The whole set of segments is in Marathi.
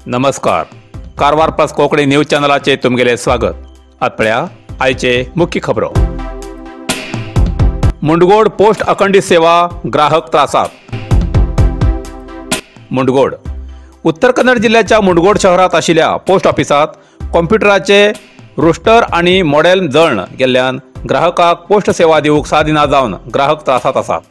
नमस्कार. कारवार प्लस कोंकणी न्यूज चॅनलाचे तुमगेले स्वागत. आतपळ्या आयचे मुख्य खबरो. मुंडगोड पोस्ट अखंडित सेवा ग्राहक त्रासात. मुंडगोड उत्तर कन्नड जिल्ह्याच्या मुंडगोड शहरात आशिल्ल्या पोस्ट ऑफिसात कॉम्प्युटराचे रोस्टर आणि मॉडेल जळण गेल्ल्यान ग्राहकाक पोस्ट सेवा दिवूंक सादिना जावन ग्राहक त्रासात आसात.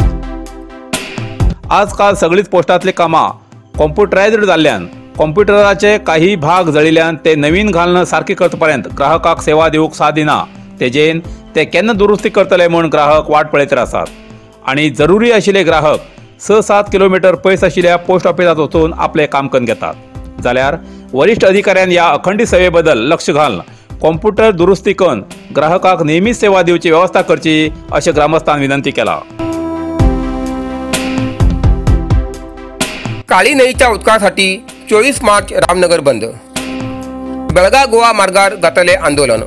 आजकाल सगळीच पोस्टातली कामां कॉम्प्युटरायज्ड जाल्ल्यान कॉम्प्युटराचे काही भाग जळिल्ल्यान ते नवीन घालणं सारखे करतपर्यंत ग्राहकाक सेवा दिवूंक सादिना. तेजेन ते केन्ना दुरुस्ती करतले म्हूण ग्राहक वाट पळयत आसात. आणि जरुरी आशिल्ले ग्राहक 6-7 किलोमीटर पयस आशिल्ल्या पोस्ट ऑफिसात वचून आपले काम करून घेतात. जाल्यार वरिष्ठ अधिकाऱ्यान ह्या अखंडित सेवे बद्दल लक्ष घालून कॉम्प्युटर दुरुस्ती करून ग्राहकाक नेहमीच सेवा दिवची व्यवस्था करची अशें ग्रामस्थान विनंती केला. काळी न्हंयच्या उदकासाठी 24 मार्च रामनगर बंद. बेळगाव गोवा मार्गार जातले आंदोलन.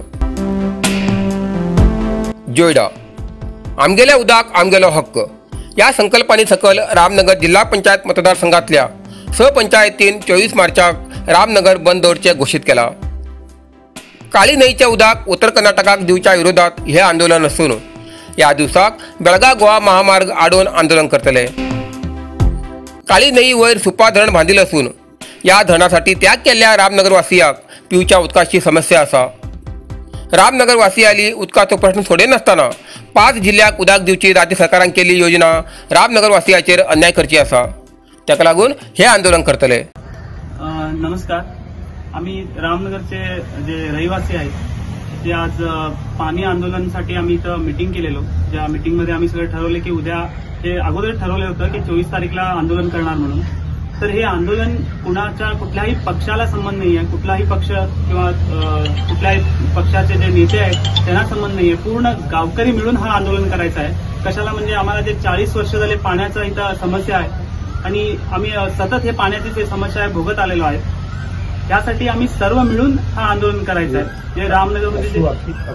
जोयडा आमगेले उदक आमगेलो हक्क या संकल्पने सकल रामनगर जिल्हा पंचायत मतदारसंघातल्या 6 पंचायतीन 24 मार्चाक रामनगर बंद दवरचे घोषित केला. काळी न्हंयचे उदक उत्तर कर्नाटकाक दिवच्या विरोधात हे आंदोलन असून या दिवसाक बेळगाव गोवा महामार्ग आडोवन आंदोलन करतले. काळी न्हंय वयर सुपा धरण बांधिल्लें असून या धरणासाठी त्याग केल्ल्या रामनगरवासियांक पिवच्या उदकाची समस्या आसा. रामनगरवासियांनी उदकाचो प्रश्न सोडयनासतना 5 जिल्ह्याक उदक दिवची राज्य सरकारान केल्ली योजना रामनगरवासियांचेर अन्याय करची आसा. ताका लागून हे आंदोलन करतले. नमस्कार. आम्ही रामनगरचे जे रहिवासी आहेत ते आज पाणी आंदोलनासाठी आम्ही इथं मीटिंग केलेलो. ज्या मीटिंगमध्ये आम्ही सगळं ठरवले की उद्या हे अगोदर ठरवलं होतं की 24 तारीखला आंदोलन करणार म्हणून. तर हे आंदोलन कुठल्याही पक्षाला संबंध नाही आहे. कुठलाही पक्ष किंवा कुठल्याही पक्षाचे जे नेते आहेत त्यांना संबंध नाही आहे. पूर्ण गावकरी मिळून हा आंदोलन करायचं आहे. कशाला म्हणजे आम्हाला जे 40 वर्ष झाले पाण्याचा इथं समस्या आहे आणि आम्ही सतत हे पाण्याची जे समस्या आहे भोगत आलेलो आहे. त्यासाठी आम्ही सर्व मिळून हा आंदोलन करायचं आहे. जे रामनगरमध्ये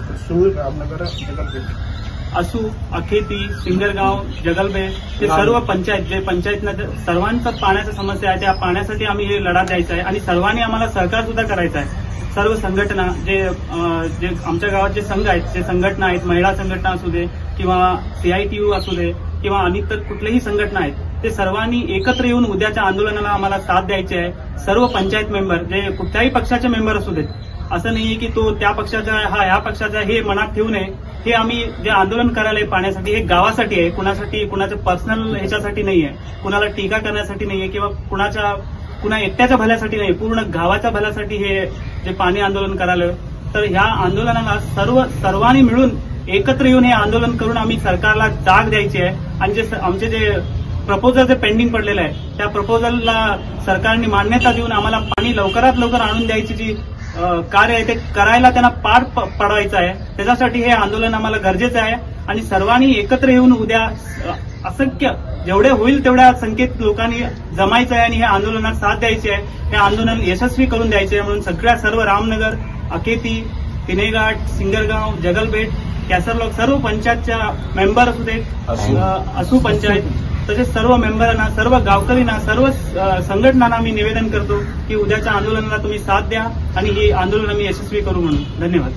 असू, अखेती, सिंगरगाव, जगलबेट हे सर्व पंचायत जे पंचायतना सर्वांचा पाण्याचा समस्या आहे त्या पाण्यासाठी आम्ही हे लढा द्यायचा आहे. आणि सर्वांनी आम्हाला सहकार सुद्धा करायचा आहे. सर्व संघटना जे आमच्या गावात जे संघ आहेत, जे संघटना आहेत, महिला संघटना असू दे किंवा CITU असू दे किंवा आणि तर कुठलेही संघटना आहेत, ते सर्वांनी एकत्र येऊन उद्याच्या आंदोलनाला आम्हाला साथ द्यायची आहे. सर्व पंचायत मेंबर जे कुठल्याही पक्षाचे मेंबर असू देत, असं नाहीये की तो त्या पक्षाचा हा ह्या पक्षाचा हे मनात ठेवू नये. हे आम्ही जे आंदोलन करायला पाण्यासाठी हे गावासाठी आहे. कुणाच्या पर्सनल ह्याच्यासाठी नाहीये, कुणाला टीका करण्यासाठी नाहीये किंवा कुणा एकट्याच्या भल्यासाठी नाही, पूर्ण गावाच्या भल्यासाठी हे जे पाणी आंदोलन करायला. तर ह्या आंदोलनाला सर्वांनी मिळून एकत्र येऊन हे आंदोलन करून आम्ही सरकारला जाग द्यायची आहे. आणि जे आमचे जे प्रपोजल जे पेंडिंग पडलेलं आहे त्या प्रपोजलला सरकारने मान्यता देऊन आम्हाला पाणी लवकरात लवकर आणून द्यायची जी कार्य आहे ते करायला त्यांना पार पडवायचं आहे. त्याच्यासाठी हे आंदोलन आम्हाला गरजेचं आहे. आणि सर्वांनी एकत्र येऊन उद्या असंख्य जेवढे होईल तेवढ्या संख्येत लोकांनी जमायचं आहे आणि हे आंदोलनात साथ द्यायची आहे. हे आंदोलन यशस्वी करून द्यायचे आहे. म्हणून सर्व रामनगर, अखेती, तिनेघाट, सिंगरगाव, जगलबेट, कॅसरलॉक सर्व पंचायतच्या मेंबर असू दे, असू पंचायत, तसेच सर्व मेंबरांना, सर्व गावकरींना, सर्व संघटनांना मी निवेदन करतो की उद्याच्या आंदोलनाला तुम्ही साथ द्या आणि ही आंदोलन आम्ही यशस्वी करू म्हणून. धन्यवाद.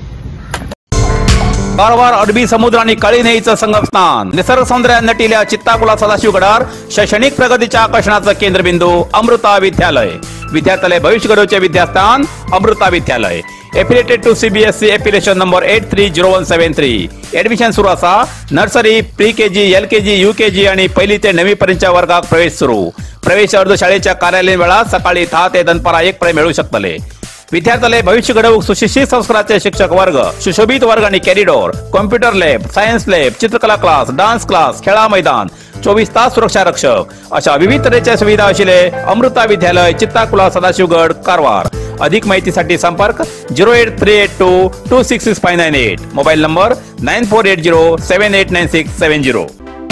कारवार अरबी समुद्र आणि काळी न्हंयचं संगमस्थान, निसर्ग सौंदर्यात नटिल्ल्या चित्ताकुला सदाशिवगडार शैक्षणिक प्रगतीच्या आकर्षणाचं केंद्रबिंदू अमृता विद्यालय. विद्यार्थ्यालय भविष्य घडोवचे विद्यास्थान Amrita Vidyalaya. Affiliated to CBSE affiliation number 830173. Admission सुरू असा. नर्सरी, प्री-KG, LKG, UKG आणि 1ली ते 9वी पर्यंतच्या वर्गाक प्रवेश सुरू. प्रवेश अर्ज शाळेच्या कार्यालयीन वेळा सकाळी 10 ते दनपारा 1 पर्यंत मिळू शकतले. विद्यार्थ्यालय भविष्य घडवूक सुशिक्षित संस्काराचे शिक्षक वर्ग, सुशोभित वर्ग आणि corridor, computer lab, science lab, चित्रकला क्लास, डान्स क्लास, खेळा मैदान, 24 तास सुरक्षा रक्षक अशा विविध तऱ्हेच्या सुविधा असलेले अमृता विद्यालय, चित्ताकुला, सदाशिवगड, कारवार. अधिक माहितीसाठी संपर्क 08382266598. Mobile number 9480789670.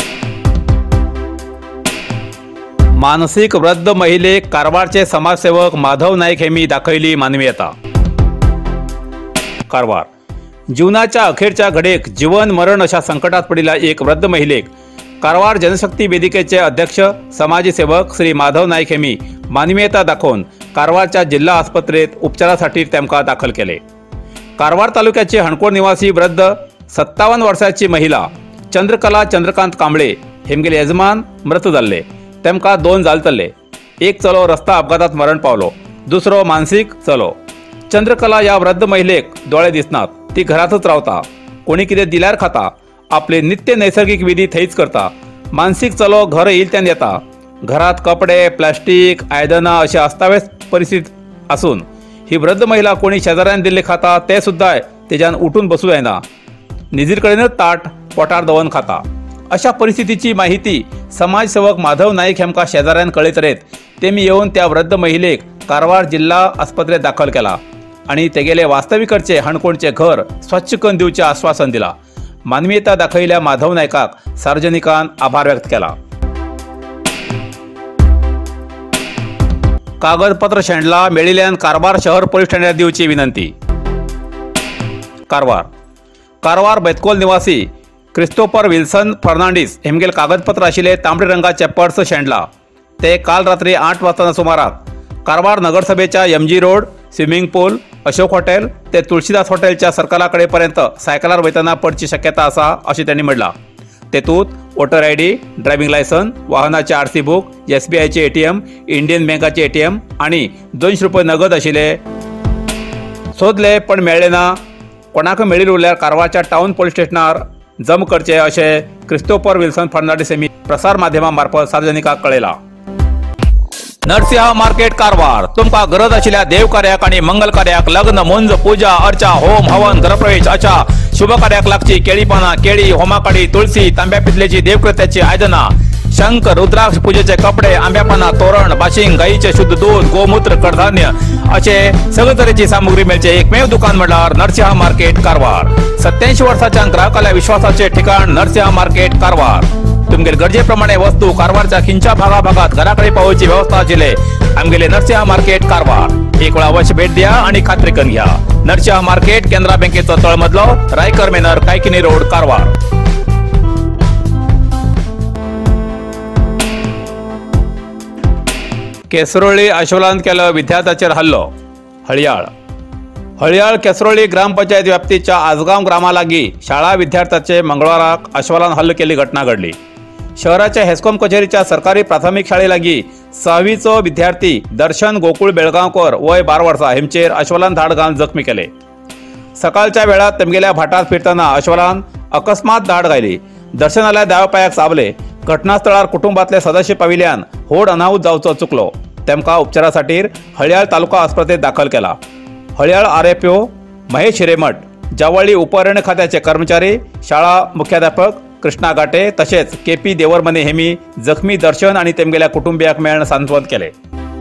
मानसिक वृद्ध महिलेक कारवारचे समाजसेवक माधव नाईक हेमी दाखयली मानवीयता. कारवार जीवनाच्या अखेरच्या घडीक जीवन मरण अशा संकटात पडलेल्या एक वृद्ध महिलेक कारवार जनशक्ती वेदिकेचे अध्यक्ष समाजी सेवक श्री माधव नाईक हेमी मानवीयता दाखवून कारवारच्या जिल्हा आस्पत्रेत उपचारासाठी तेमका दाखल केले. कारवार तालुक्याचे हणकोड निवासी वृद्ध 57 वर्षाची महिला चंद्रकला चंद्रकांत कांबळे हेमगेले यजमान मृत जाल्ले. तेमका 2 जालतले. एक चलो रस्ता अपघातात मरण पावलो, दुसरो मानसिक चलो. चंद्रकला या वृद्ध महिलेक डोळे दिसनात. ती घरातच रावता. कोणी कितें दिल्यार खाता. आपले नित्य नैसर्गिक विधी थंयच करता. मानसिक चलो घर येईल तेन्ना येता. घरात कपडे, प्लास्टिक, आयदनां अशें अस्ताव्यस्त परिस्थिती आसून ही वृद्ध महिला कोणी शेजाऱ्यान दिल्ले खाता ते सुद्धा तेज्यान उठून बसूं येना. निजीर कडेनच ताट पोटार दवरून खाता. अशा परिस्थितीची माहिती समाजसेवक माधव नाईक हेमका शेजाऱ्यान कळयतरेत तेमी येवन त्या वृद्ध महिलेक कारवार जिल्हा आस्पत्रेत दाखल केला आणि तेगेले वास्तविकचे हणकोणचे घर स्वच्छ करून दिवचे आश्वासन दिला. मानवीयता दाखयल्या माधव नायकाक सार्वजनिकान आभार व्यक्त केला. कागदपत्र शेणला मेळिल्ल्यान कारवार शहर पोलीस ठाण्यात दिवची विनंती. कारवार बेतकोल निवासी क्रिस्तोफर विल्सन फर्नांडीस हेमगेल कागदपत्र आशिल्ले तांबडे रंगाचे पर्स शेणला. ते काल रात्री 8 वाजता सुमाराक कारवार नगरसभेच्या MG road, swimming pool, Ashok hotel ते तुळशीदास हॉटेलच्या सर्कलाकडे पर्यंत सायकलार वयतना पडची शक्यता आसा अशें त्यांनी म्हणला. तेतूंत वोटर ID, ड्रायव्हिंग लायसन, वाहनाचे RC बुक, SBIचे ATM, इंडियन बँकाचे ATM आणि 200 रुपये नगद आशिल्ले. सोदले पण मेळ्ळे ना. कोणाक मेळिल्ले उरल्यार कारवारच्या टाउन पोलीस स्टेशनार जम करचे अशें क्रिस्तोफर विल्सन फर्नांडीस हेमी प्रसार माध्यमां मार्फत सार्वजनिकांक कळयला. नरसिंहा मार्केट कारवार तुमका गरज आशिल्ल्या देव कार्याक आणि मंगल कार्याक, लग्न, मुंज, पूजा, अर्चा, होम, हवन, गृहप्रवेश अशा शुभ कार्याक लागची केळी पानां, केळी, होमाकाडी, तुळशी, तांब्या पितलेची देवकृत्याची आयदनां, शंख, रुद्राक्ष पूजेचे कपडे, आंब्या पानां, तोरण, बाशिंग, गाईचे शुद्ध दूध, गोमूत्र, कडधान्य असे सगळे तरेची सामुग्री मेळचे एकमेव दुकान म्हणल्यार नरसिंहा मार्केट कारवार. 87 वर्सांच्या ग्राहकाला विश्वासाचे ठिकाण नरसिंहा मार्केट कारवार. तुमगेल गरजेप्रमाणे वस्तू कारवारच्या खिंच्या भागात घराकडे पावोवची व्यवस्था आशिल्ले आमगेले नरसिंहा मार्केट कारवार. एक वेळ अवश्य भेट द्या आणि खात्री करून घ्या. नरसिंहा मार्केट केंद्रा बँकेचो तळमजलो, रायकर मेनर, कायकिनी रोड, कारवार. केसरोळी आश्वलांत केलो विद्यार्थ्याचेर हल्लो. हळयाळ केसरोळी ग्रामपंचायत व्याप्तीच्या आजगाव ग्रामा लागीं शाळा विद्यार्थ्याचे मंगळवाराक आश्वलांत हल्लो केल्ली घटना घडली. शहराच्या हेस्कॉम कचेरीच्या सरकारी प्राथमिक शाळे लागीं 6वीचो विद्यार्थी दर्शन गोकुळ बेळगांवकर वय 12 वर्सां हेमचेर आश्वलांत धाड घालून जखमी केले. सकाळच्या वेळात तेमगेल्या भाटार फिरतना आश्वलांत अकस्मात धाड घाली. दर्शनालय दावपायाक चाबले. घटनास्थळार कुटुंबातले सदस्य पाविल्ल्यान व्हड अनाहूत जावचो चुकलो. तेमकां उपचारा खातीर हळयाळ तालुका आस्पत्रेत दाखल केला. हळयाळ RFO महेश हिरेमठ, जावळी उपअरण्य खात्याचे कर्मचारी, शाळा मुख्याध्यापक कृष्णा घाटे तसेच KP देवरमने हेमी जखमी दर्शन आणि तेमगेल्या कुटुंबियाक मेळून सांत्वन केले.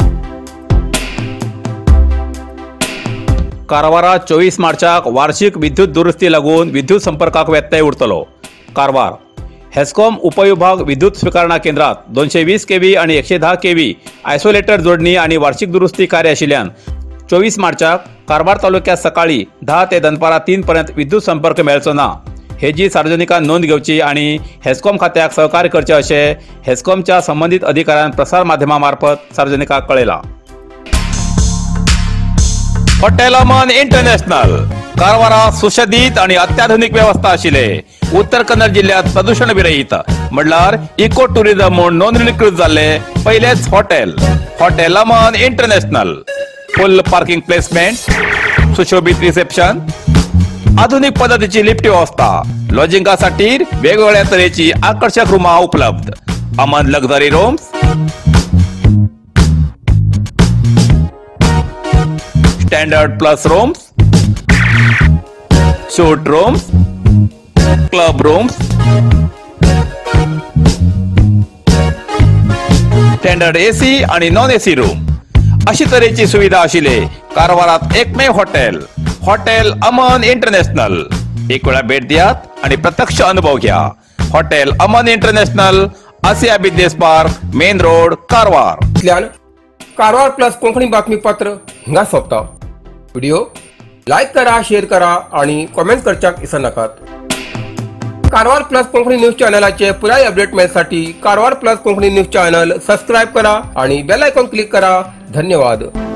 कारवारात 24 मार्चाक वार्षिक विद्युत दुरुस्ती लागून विद्युत संपर्काक व्यत्यय उरतलो. कारवार हेस्कॉम उपविभाग विद्युत स्वीकारणा केंद्रात 220 kV आणि 110 kV आयसोलेटर जोडणी आणि वार्षिक दुरुस्ती कार्य आशिल्ल्यान 24 मार्चाक कारवार तालुक्यात सकाळी 10 ते दनपारां 3 पर्यंत विद्युत संपर्क मेळचो ना. हेजी सार्वजनिकांन नोंद घेवची आणि हेस्कॉम खात्याक सहकार्य करचे अशें हेस्कॉमच्या संबंधित अधिकाऱ्यान प्रसार माध्यमां मार्फत सार्वजनिकांक कळयला. हॉटेल अमन इंटरनॅशनल कारवारा सुशोभित आणि अत्याधुनिक व्यवस्था आशिल्ले. उत्तर कन्नड जिल्ह्यात प्रदूषण विरहित म्हणल्यार इको टुरिझम म्हणून नोंदणीकृत जाल्ले पहिलेच hotel Aman international. Full parking placement, सुशोभित रिसेप्शन, आधुनिक पद्धतीची लिफ्ट व्यवस्था, लॉजिंगासाठी वेगवेगळ्या तरेची आकर्षक रूमा उपलब्ध. Aman luxury rooms, standard plus rooms, suite rooms, club rooms, standard AC आणि नॉन AC रूम अशी तरेची सुविधा आशिल्ले कारवारात एकमेव हॉटेल अमन इंटरनॅशनल. एक वेळा भेट दियात आणि प्रत्यक्ष अनुभव घ्या. Hotel Aman international, Asia business park, main road, Karwar. Karwar plus Konkani बातमीपत्र हिंगा सोंपता. व्हिडिओ लाईक करा, शेअर करा आणि कमेंट करच्याक विसरू नाकात. कारवार प्लस कोंकणी न्यूज चॅनलाचे पुराय अपडेट मिळण्यासाठी Karwar plus Konkani news channel subscribe करा आणि बेल आयकॉन क्लिक करा. धन्यवाद.